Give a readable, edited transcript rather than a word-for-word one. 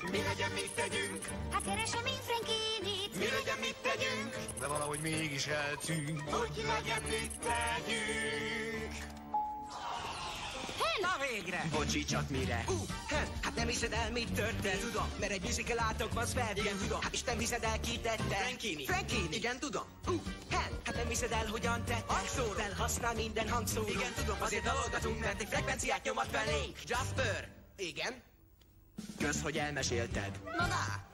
Mi legyen, mit tegyünk? Hát keresem én Frankinit. Mi legyen, mit tegyünk? De valahogy mégis eltűnt. Hogy legyen, mit tegyünk? Na végre! Bocsi, csak mire? Hát nem hiszed el, mit történt? Tudom, mert egy musical átokban Sven. Igen, tudom. Hát és nem hiszed el, ki tette? Frankini. Igen, tudom. Hát nem hiszed el, hogyan tette? Hangszóró. Felhasznál minden hangszóró. Igen, tudom, azért dalogatunk, mert egy frekvenciát nyomat felénk. Jasper. Igen? Kösz, hogy elmesélted. Na!